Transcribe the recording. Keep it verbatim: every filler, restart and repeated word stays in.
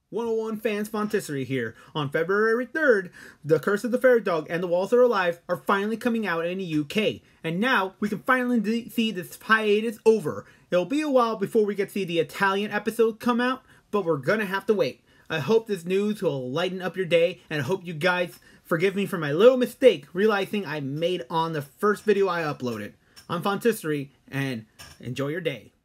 one oh one fans Fontisserie here. On February third, The Curse of the Fairy Dog and The Walls Are Alive are finally coming out in the U K. And now we can finally see this hiatus over. It'll be a while before we get to see the Italian episode come out, but we're gonna have to wait. I hope this news will lighten up your day, and I hope you guys forgive me for my little mistake realizing I made on the first video I uploaded. I'm Fontisserie, and enjoy your day.